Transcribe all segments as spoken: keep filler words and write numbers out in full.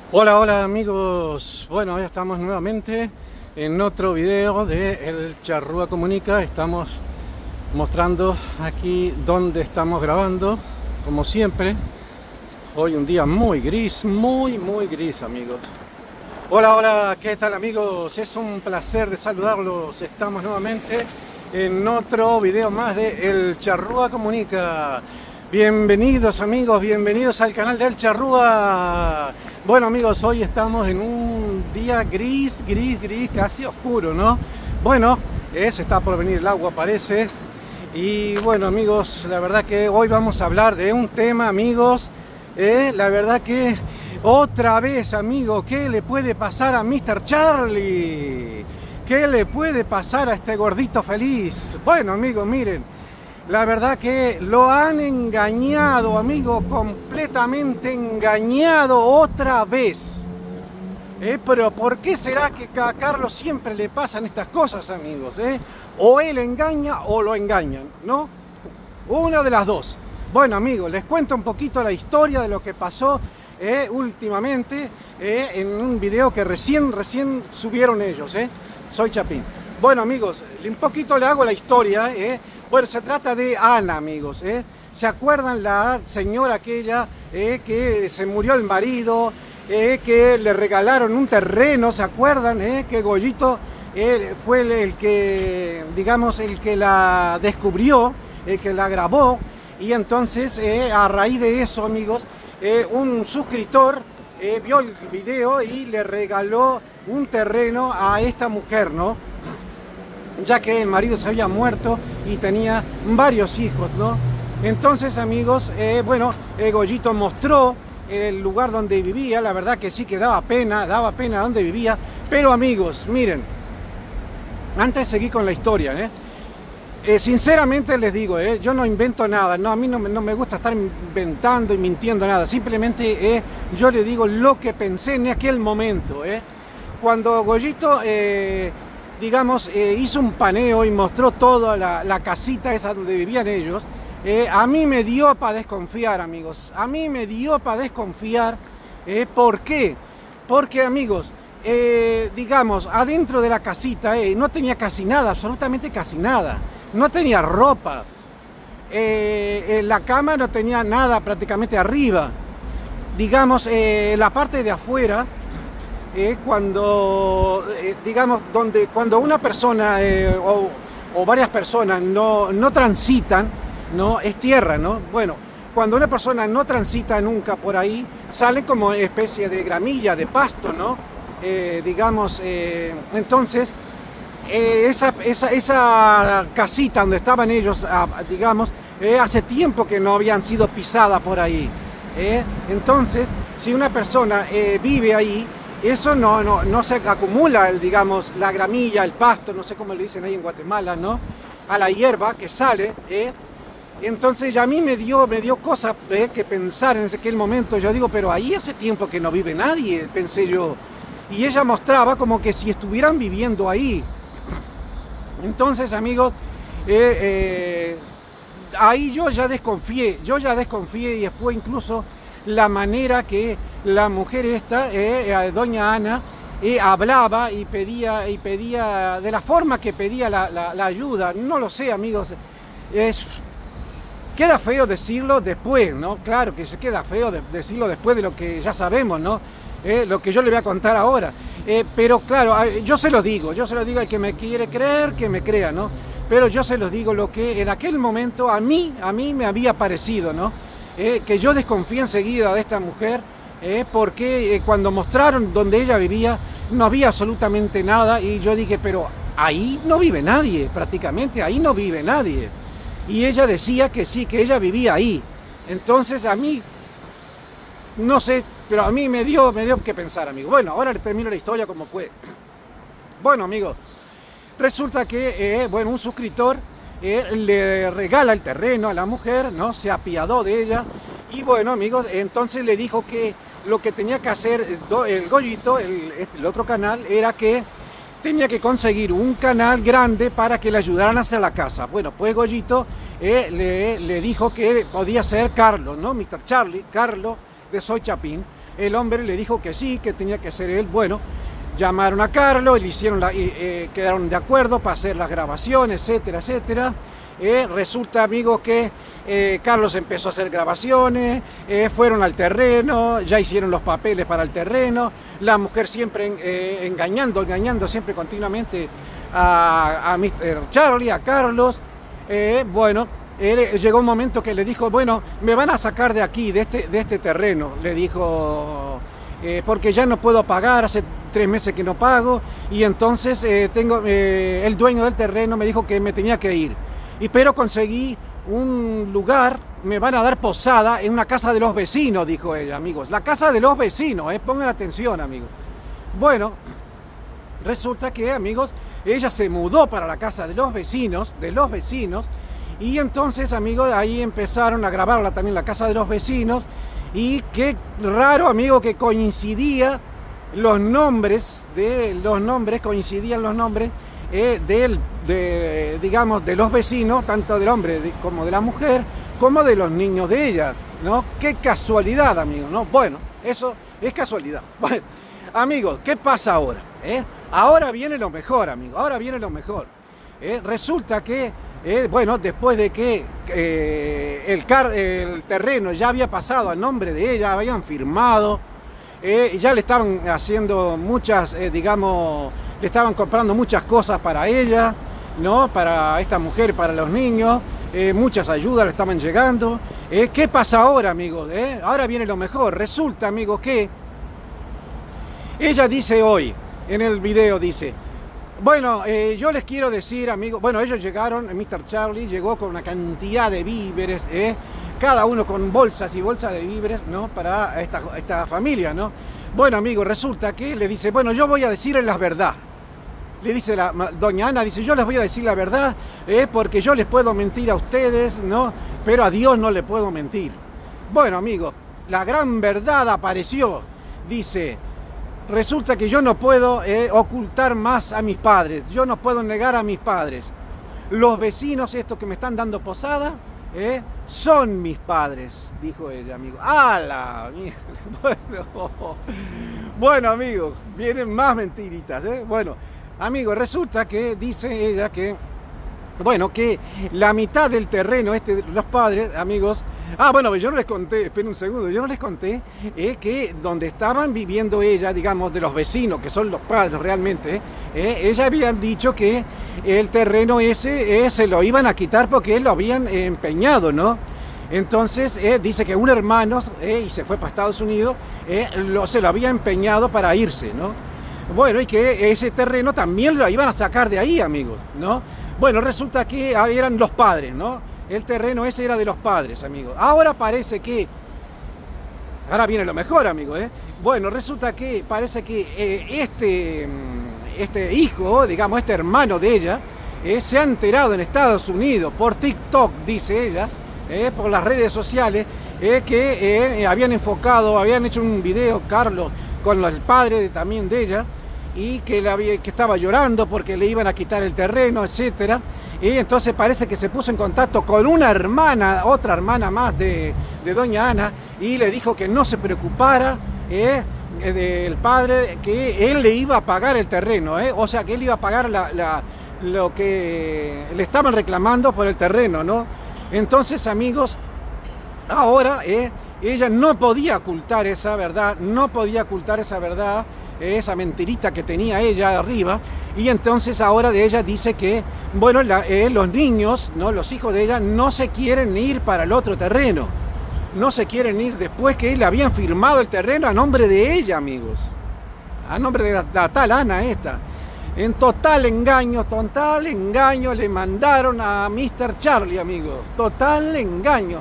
Hola, hola amigos. Bueno, ya estamos nuevamente en otro video de El Charrúa Comunica. Estamos mostrando aquí donde estamos grabando, como siempre. Hoy un día muy gris, muy muy gris, amigos. Hola, hola, ¿qué tal amigos? Es un placer de saludarlos. Estamos nuevamente en otro video más de El Charrúa Comunica. Bienvenidos amigos, bienvenidos al canal del Charrúa. Bueno amigos, hoy estamos en un día gris, gris, gris, casi oscuro, ¿no? Bueno, eh, se está por venir el agua, parece. Y bueno amigos, la verdad que hoy vamos a hablar de un tema, amigos. Eh, la verdad que otra vez, amigos, ¿qué le puede pasar a míster Charlie? ¿Qué le puede pasar a este gordito feliz? Bueno amigos, miren. La verdad que lo han engañado, amigo, completamente engañado otra vez. ¿Eh? Pero ¿por qué será que a Carlos siempre le pasan estas cosas, amigos? ¿Eh? O él engaña o lo engañan, ¿no? Una de las dos. Bueno, amigos, les cuento un poquito la historia de lo que pasó eh, últimamente eh, en un video que recién, recién subieron ellos. ¿eh? Soy Chapín. Bueno, amigos, un poquito le hago la historia, ¿eh? Bueno, se trata de Ana, amigos, ¿eh? ¿Se acuerdan la señora aquella eh, que se murió el marido, eh, que le regalaron un terreno? ¿Se acuerdan? Eh? Que Goyito eh, fue el, el que, digamos, el que la descubrió, el que la grabó, y entonces eh, a raíz de eso, amigos, eh, un suscriptor eh, vio el video y le regaló un terreno a esta mujer, ¿no? Ya que el marido se había muerto y tenía varios hijos, ¿no? Entonces, amigos, eh, bueno, eh, Goyito mostró el lugar donde vivía. La verdad que sí que daba pena, daba pena donde vivía. Pero, amigos, miren, antes de seguir con la historia, ¿eh? Eh, sinceramente les digo, eh, yo no invento nada, no, a mí no, no me gusta estar inventando y mintiendo nada. Simplemente eh, yo le digo lo que pensé en aquel momento, ¿eh? Cuando Goyito... Eh, digamos, eh, hizo un paneo y mostró toda la, la casita esa donde vivían ellos, eh, a mí me dio para desconfiar, amigos, a mí me dio para desconfiar. eh, ¿Por qué? Porque, amigos, eh, digamos, adentro de la casita eh, no tenía casi nada, absolutamente casi nada, no tenía ropa, eh, en la cama no tenía nada prácticamente arriba, digamos, eh, la parte de afuera, Eh, cuando, eh, digamos, donde, cuando una persona eh, o, o varias personas no, no transitan, ¿no? Es tierra, ¿no? Bueno, cuando una persona no transita nunca por ahí, sale como especie de gramilla, de pasto, ¿no? Eh, digamos, eh, entonces, eh, esa, esa, esa casita donde estaban ellos, ah, digamos, eh, hace tiempo que no habían sido pisadas por ahí. ¿eh? Entonces, si una persona eh, vive ahí, eso no, no, no se acumula, el, digamos, la gramilla, el pasto, no sé cómo le dicen ahí en Guatemala, ¿no? A la hierba que sale, ¿eh? Entonces ya a mí me dio, me dio cosa ¿eh? que pensar en aquel momento. Yo digo, pero ahí hace tiempo que no vive nadie, pensé yo. Y ella mostraba como que si estuvieran viviendo ahí. Entonces, amigos, eh, eh, ahí yo ya desconfié, yo ya desconfié y después incluso la manera que la mujer esta, eh, doña Ana, eh, hablaba y pedía, y pedía, de la forma que pedía la, la, la ayuda, no lo sé, amigos, es, queda feo decirlo después, ¿no? Claro que se queda feo de, decirlo después de lo que ya sabemos, ¿no? Eh, lo que yo le voy a contar ahora, eh, pero claro, yo se lo digo, yo se lo digo al que me quiere creer, que me crea, ¿no? Pero yo se los digo lo que en aquel momento a mí, a mí me había parecido, ¿no? Eh, que yo desconfié enseguida de esta mujer, eh, porque eh, cuando mostraron donde ella vivía no había absolutamente nada y yo dije, pero ahí no vive nadie, prácticamente ahí no vive nadie. Y ella decía que sí, que ella vivía ahí. Entonces a mí, no sé, pero a mí me dio, me dio que pensar, amigo. Bueno, ahora le termino la historia como fue. Bueno, amigo, resulta que, eh, bueno, un suscriptor Eh, le regala el terreno a la mujer, ¿no? Se apiadó de ella y bueno, amigos, entonces le dijo que lo que tenía que hacer el Goyito, el, el otro canal, era que tenía que conseguir un canal grande para que le ayudaran a hacer la casa. Bueno, pues Goyito eh, le, le dijo que podía ser Carlos, ¿no? míster Charlie, Carlos de Soy Chapín, el hombre le dijo que sí, que tenía que ser él. Bueno, llamaron a Carlos, le hicieron la, eh, quedaron de acuerdo para hacer las grabaciones, etcétera, etcétera. Eh, resulta, amigos, que eh, Carlos empezó a hacer grabaciones, eh, fueron al terreno, ya hicieron los papeles para el terreno, la mujer siempre eh, engañando, engañando siempre continuamente a, a mister Charlie, a Carlos. Eh, bueno, él, llegó un momento que le dijo, bueno, me van a sacar de aquí, de este, de este terreno, le dijo, eh, porque ya no puedo pagar, hace tres meses que no pago, y entonces eh, tengo, eh, el dueño del terreno me dijo que me tenía que ir. Y pero conseguí un lugar, me van a dar posada en una casa de los vecinos, dijo ella, amigos. La casa de los vecinos, eh, pongan atención, amigos. Bueno, resulta que, amigos, ella se mudó para la casa de los vecinos, de los vecinos, y entonces, amigos, ahí empezaron a grabarla también la casa de los vecinos, y qué raro, amigo, que coincidía los nombres, de los nombres, coincidían los nombres, Eh, del, de, digamos, de los vecinos, tanto del hombre de, como de la mujer, como de los niños de ella, ¿no? Qué casualidad, amigos, ¿no? Bueno, eso es casualidad. Bueno, amigos, ¿qué pasa ahora? ¿Eh? Ahora viene lo mejor, amigos, ahora viene lo mejor. ¿Eh? Resulta que, eh, bueno, después de que eh, el, car el terreno ya había pasado a nombre de ella, habían firmado, eh, ya le estaban haciendo muchas, eh, digamos, le estaban comprando muchas cosas para ella, ¿no? Para esta mujer, para los niños, eh, muchas ayudas le estaban llegando. Eh, ¿Qué pasa ahora, amigos? Eh? Ahora viene lo mejor. Resulta, amigos, que ella dice hoy, en el video dice, bueno, eh, yo les quiero decir, amigos, bueno, ellos llegaron, mister Charlie llegó con una cantidad de víveres, eh, cada uno con bolsas y bolsas de víveres, ¿no? Para esta, esta familia, ¿no? Bueno, amigos, resulta que le dice, bueno, yo voy a decirles la verdad. Le dice la doña Ana, dice, yo les voy a decir la verdad, eh, porque yo les puedo mentir a ustedes, ¿no? Pero a Dios no le puedo mentir. Bueno, amigos, la gran verdad apareció. Dice, resulta que yo no puedo eh, ocultar más a mis padres, yo no puedo negar a mis padres. Los vecinos, estos que me están dando posada, eh, son mis padres, dijo ella, amigo. ¡Hala! Bueno, bueno, amigos, vienen más mentiritas, ¿eh? Bueno, amigos, resulta que dice ella que, bueno, que la mitad del terreno, este, los padres, amigos, ah, bueno, yo no les conté, esperen un segundo, yo no les conté eh, que donde estaban viviendo ella, digamos, de los vecinos, que son los padres realmente, eh, ella habían dicho que el terreno ese eh, se lo iban a quitar porque lo habían eh, empeñado, ¿no? Entonces, eh, dice que un hermano, eh, y se fue para Estados Unidos, eh, lo, se lo había empeñado para irse, ¿no? Bueno, y que ese terreno también lo iban a sacar de ahí, amigos, ¿no? Bueno, resulta que eran los padres, ¿no? El terreno ese era de los padres, amigos. Ahora parece que... Ahora viene lo mejor, amigos, ¿eh? Bueno, resulta que parece que eh, este, este hijo, digamos, este hermano de ella, eh, se ha enterado en Estados Unidos, por TikTok, dice ella, eh, por las redes sociales, eh, que eh, habían enfocado, habían hecho un video, Carlos, con el padre de, también de ella, y que, le había, que estaba llorando porque le iban a quitar el terreno, etcétera. Y entonces parece que se puso en contacto con una hermana, otra hermana más de, de doña Ana, y le dijo que no se preocupara eh, del padre, que él le iba a pagar el terreno, eh, o sea que él iba a pagar la, la, lo que le estaban reclamando por el terreno, ¿no? Entonces, amigos, ahora eh, ella no podía ocultar esa verdad, no podía ocultar esa verdad, esa mentirita que tenía ella arriba, y entonces ahora de ella dice que, bueno, la, eh, los niños, ¿no? Los hijos de ella no se quieren ir para el otro terreno, no se quieren ir después que le habían firmado el terreno a nombre de ella, amigos, a nombre de la, la tal Ana esta. En total engaño, total engaño le mandaron a mister Charlie, amigos, total engaño.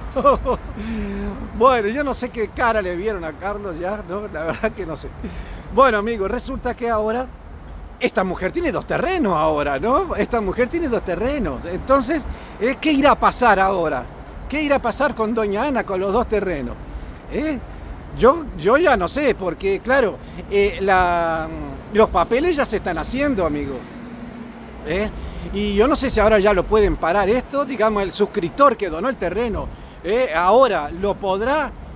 Bueno, yo no sé qué cara le vieron a Carlos ya, ¿no? La verdad que no sé. Bueno, amigos, resulta que ahora esta mujer tiene dos terrenos ahora, ¿no? Esta mujer tiene dos terrenos. Entonces, ¿eh? ¿Qué irá a pasar ahora? ¿Qué irá a pasar con doña Ana con los dos terrenos? ¿Eh? Yo, yo ya no sé, porque claro, eh, la, los papeles ya se están haciendo, amigos. ¿Eh? Y yo no sé si ahora ya lo pueden parar esto, digamos, el suscriptor que donó el terreno, eh, ahora lo podrá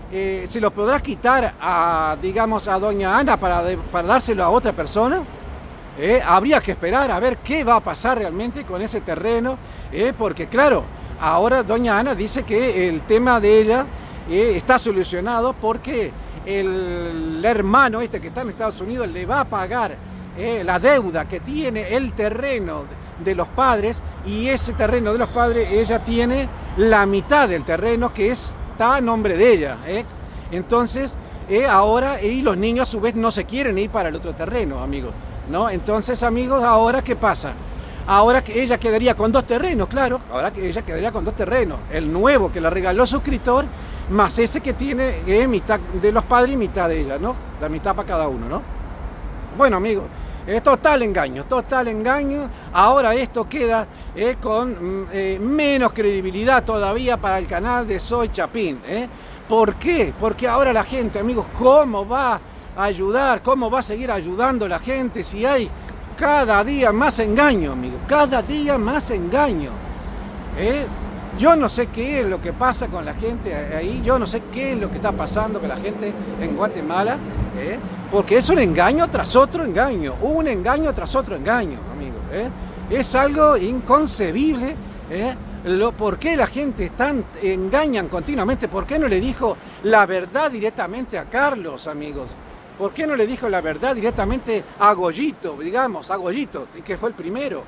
eh, ¿se lo podrá quitar a, digamos, a doña Ana para, de, para dárselo a otra persona? Eh, habría que esperar a ver qué va a pasar realmente con ese terreno, eh, porque claro, ahora doña Ana dice que el tema de ella eh, está solucionado porque el, el hermano este que está en Estados Unidos le va a pagar eh, la deuda que tiene el terreno de los padres, y ese terreno de los padres ella tiene la mitad del terreno que está a nombre de ella. Eh. Entonces eh, ahora, y los niños a su vez no se quieren ir para el otro terreno, amigos. ¿No? Entonces, amigos, ¿ahora qué pasa? Ahora que ella quedaría con dos terrenos, claro, ahora que ella quedaría con dos terrenos, el nuevo que le regaló el suscriptor, más ese que tiene eh, mitad de los padres y mitad de ella, ¿no? La mitad para cada uno, ¿no? Bueno, amigos, es total engaño, total engaño. Ahora esto queda eh, con eh, menos credibilidad todavía para el canal de Soy Chapín, ¿eh? ¿Por qué? Porque ahora la gente, amigos, ¿cómo va ayudar? ¿Cómo va a seguir ayudando la gente si hay cada día más engaño, amigo? Cada día más engaño. ¿Eh? Yo no sé qué es lo que pasa con la gente ahí, yo no sé qué es lo que está pasando con la gente en Guatemala, ¿eh? Porque es un engaño tras otro engaño, un engaño tras otro engaño, amigo. ¿Eh? Es algo inconcebible, ¿eh? Lo, ¿Por qué la gente tan engañan continuamente? ¿Por qué no le dijo la verdad directamente a Carlos, amigos? ¿Por qué no le dijo la verdad directamente a Goyito, digamos, a Goyito, que fue el primero?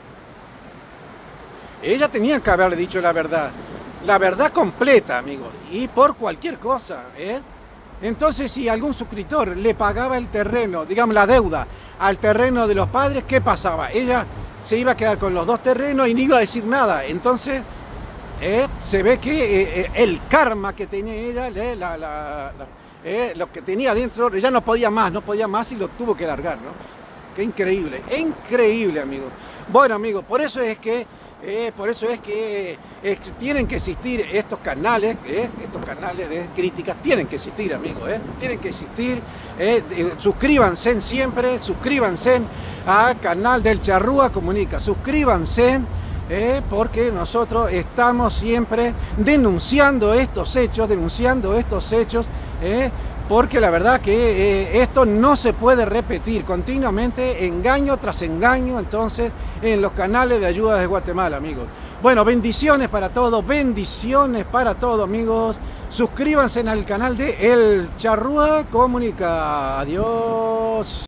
Ella tenía que haberle dicho la verdad, la verdad completa, amigos, y por cualquier cosa, ¿eh? Entonces, si algún suscriptor le pagaba el terreno, digamos la deuda, al terreno de los padres, ¿qué pasaba? Ella se iba a quedar con los dos terrenos y no iba a decir nada. Entonces, eh, se ve que eh, el karma que tenía ella, eh, la... la, la Eh, lo que tenía dentro, ya no podía más, no podía más y lo tuvo que largar, ¿no? Qué increíble, increíble, amigos. Bueno, amigos, por eso es que, eh, por eso es que eh, tienen que existir estos canales, eh, estos canales de críticas, tienen que existir, amigos, eh, tienen que existir. Eh, eh, suscríbanse siempre, suscríbanse al canal del Charrúa Comunica, suscríbanse. Eh, porque nosotros estamos siempre denunciando estos hechos, denunciando estos hechos, eh, porque la verdad que eh, esto no se puede repetir continuamente, engaño tras engaño, entonces, en los canales de ayuda de Guatemala, amigos. Bueno, bendiciones para todos, bendiciones para todos, amigos. Suscríbanse al canal de El Charrúa Comunica. Adiós.